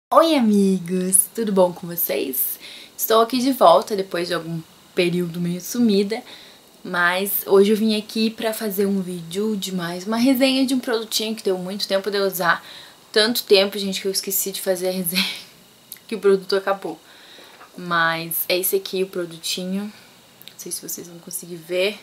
Oi amigos, tudo bom com vocês? Estou aqui de volta depois de algum período meio sumida, mas hoje eu vim aqui pra fazer um vídeo de mais uma resenha de um produtinho que deu muito tempo de eu usar. Tanto tempo, gente, que eu esqueci de fazer a resenha, que o produto acabou. Mas é esse aqui o produtinho, não sei se vocês vão conseguir ver.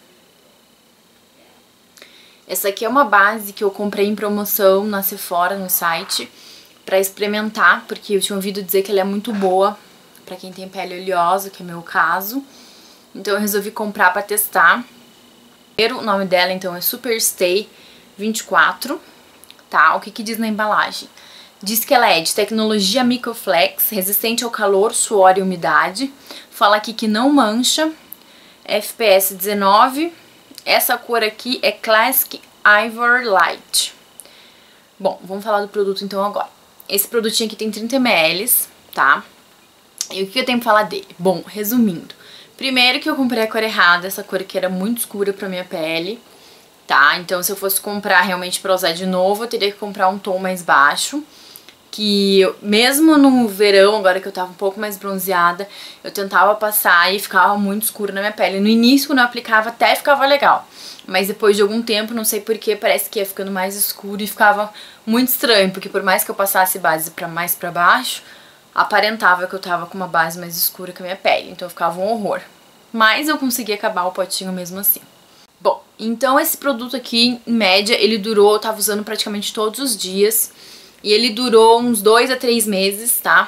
Essa aqui é uma base que eu comprei em promoção na Sephora, no site, pra experimentar, porque eu tinha ouvido dizer que ela é muito boa pra quem tem pele oleosa, que é meu caso. Então eu resolvi comprar pra testar. O nome dela, então, é Superstay 24, tá? O que diz na embalagem? Diz que ela é de tecnologia Microflex, resistente ao calor, suor e umidade. Fala aqui que não mancha, FPS 19. Essa cor aqui é Classic Ivory Light. Bom, vamos falar do produto então agora. Esse produtinho aqui tem 30 ml, tá? E o que eu tenho pra falar dele? Bom, resumindo. Primeiro que eu comprei a cor errada, essa cor aqui era muito escura pra minha pele, tá? Então se eu fosse comprar realmente pra usar de novo, eu teria que comprar um tom mais baixo. Que mesmo no verão, agora que eu tava um pouco mais bronzeada, eu tentava passar e ficava muito escuro na minha pele. No início, quando eu aplicava, até ficava legal. Mas depois de algum tempo, não sei porquê, parece que ia ficando mais escuro e ficava muito estranho. Porque por mais que eu passasse base mais pra baixo, aparentava que eu tava com uma base mais escura que a minha pele. Então ficava um horror. Mas eu consegui acabar o potinho mesmo assim. Bom, então esse produto aqui, em média, ele durou, eu tava usando praticamente todos os dias. E ele durou uns 2 a 3 meses, tá?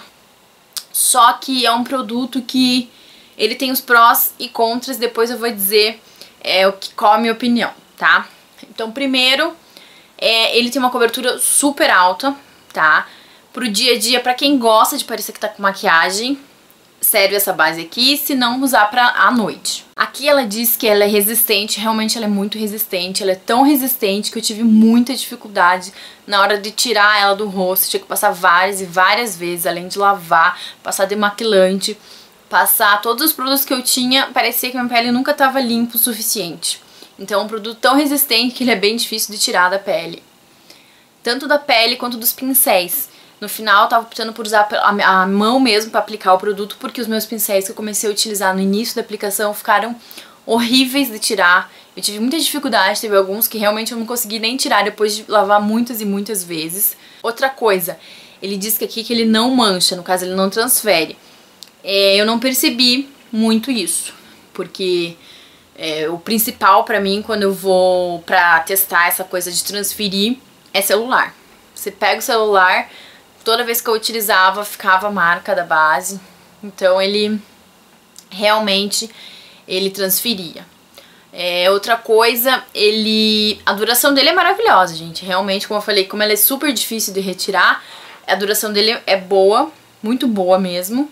Só que é um produto que ele tem os prós e contras, depois eu vou dizer qual a minha opinião, tá? Então, primeiro, ele tem uma cobertura super alta, tá? Pro dia a dia, pra quem gosta de parecer que tá com maquiagem, serve essa base aqui, se não usar à noite. Aqui ela diz que ela é resistente, realmente ela é muito resistente, ela é tão resistente que eu tive muita dificuldade na hora de tirar ela do rosto. Tinha que passar várias e várias vezes, além de lavar, passar demaquilante, passar todos os produtos que eu tinha, parecia que minha pele nunca estava limpa o suficiente. Então é um produto tão resistente que ele é bem difícil de tirar da pele. Tanto da pele quanto dos pincéis. No final eu tava optando por usar a mão mesmo pra aplicar o produto, porque os meus pincéis que eu comecei a utilizar no início da aplicação ficaram horríveis de tirar. Eu tive muita dificuldade, teve alguns que realmente eu não consegui nem tirar depois de lavar muitas e muitas vezes. Outra coisa, ele diz que aqui que ele não mancha, no caso ele não transfere. Eu não percebi muito isso, porque o principal pra mim quando eu vou pra testar essa coisa de transferir é celular. Você pega o celular, toda vez que eu utilizava ficava a marca da base, então ele realmente transferia. Outra coisa, a duração dele é maravilhosa, gente, realmente, como eu falei, como ela é super difícil de retirar, a duração dele é boa, muito boa mesmo.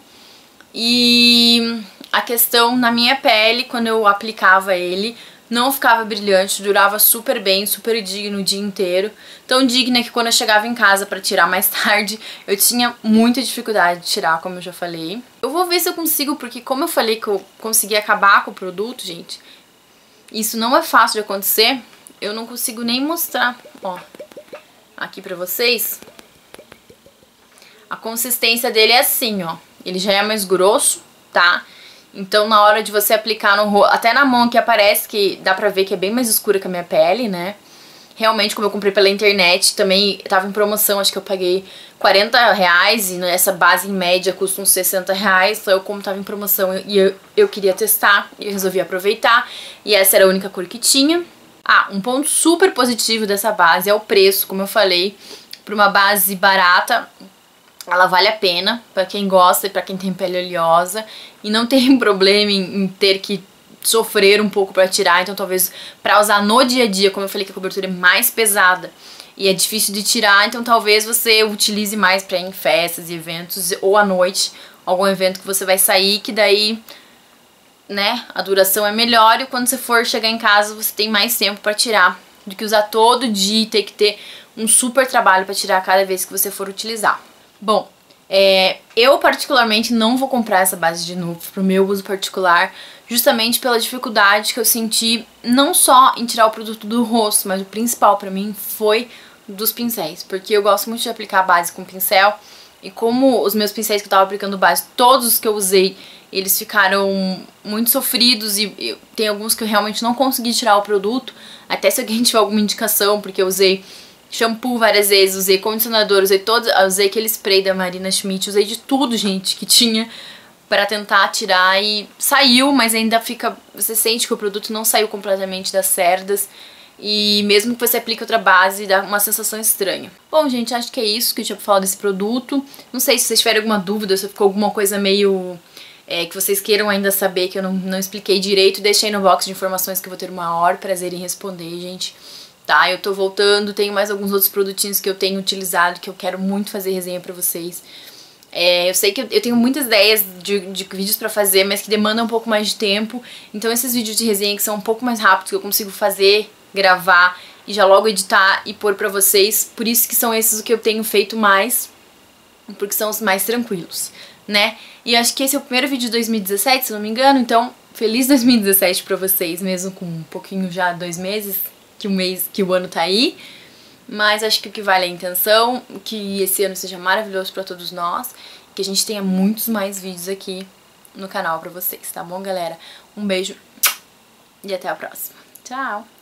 E a questão na minha pele, quando eu aplicava ele, não ficava brilhante, durava super bem, super digno o dia inteiro. Tão digna que quando eu chegava em casa pra tirar mais tarde, eu tinha muita dificuldade de tirar, como eu já falei. Eu vou ver se eu consigo, porque como eu falei que eu consegui acabar com o produto, gente, isso não é fácil de acontecer. Eu não consigo nem mostrar, ó, aqui pra vocês. A consistência dele é assim, ó. Ele já é mais grosso, tá? Então na hora de você aplicar no rosto, até na mão que aparece que dá pra ver que é bem mais escura que a minha pele, né? Realmente, como eu comprei pela internet, também tava em promoção, acho que eu paguei R$40 e essa base em média custa uns R$60. Então eu, como tava em promoção e eu queria testar, e eu resolvi aproveitar. E essa era a única cor que tinha. Ah, um ponto super positivo dessa base é o preço, como eu falei. Pra uma base barata, ela vale a pena pra quem gosta e pra quem tem pele oleosa e não tem problema em ter que sofrer um pouco pra tirar. Então talvez pra usar no dia a dia, como eu falei que a cobertura é mais pesada e é difícil de tirar, então talvez você utilize mais pra ir em festas e eventos ou à noite, algum evento que você vai sair, que daí, né, a duração é melhor e quando você for chegar em casa você tem mais tempo pra tirar do que usar todo dia e ter que ter um super trabalho pra tirar cada vez que você for utilizar. Bom, eu particularmente não vou comprar essa base de novo pro meu uso particular, justamente pela dificuldade que eu senti não só em tirar o produto do rosto, mas o principal pra mim foi dos pincéis, porque eu gosto muito de aplicar a base com pincel E como os meus pincéis que eu tava aplicando base, todos os que eu usei, eles ficaram muito sofridos e tem alguns que eu realmente não consegui tirar o produto. Até se alguém tiver alguma indicação, porque eu usei shampoo várias vezes, usei condicionador, usei aquele spray da Marina Schmidt, usei de tudo, gente, que tinha pra tentar tirar e saiu, mas ainda fica... Você sente que o produto não saiu completamente das cerdas. E mesmo que você aplique outra base, dá uma sensação estranha. Bom, gente, acho que é isso que eu tinha pra falar desse produto. Não sei se vocês tiverem alguma dúvida, se ficou alguma coisa meio... que vocês queiram ainda saber, que eu não expliquei direito, deixei no box de informações que eu vou ter o maior prazer em responder, gente. Tá, eu tô voltando, tenho mais alguns outros produtinhos que eu tenho utilizado, que eu quero muito fazer resenha pra vocês. Eu sei que eu tenho muitas ideias de vídeos pra fazer, mas que demandam um pouco mais de tempo. Então esses vídeos de resenha que são um pouco mais rápidos, que eu consigo fazer, gravar e já logo editar e pôr pra vocês. Por isso que são esses o que eu tenho feito mais, porque são os mais tranquilos, né? E acho que esse é o primeiro vídeo de 2017, se não me engano, então feliz 2017 pra vocês, mesmo com um pouquinho já 2 meses, que o ano tá aí. Mas acho que o que vale é a intenção, que esse ano seja maravilhoso pra todos nós, que a gente tenha muitos mais vídeos aqui no canal pra vocês, tá bom, galera? Um beijo e até a próxima. Tchau!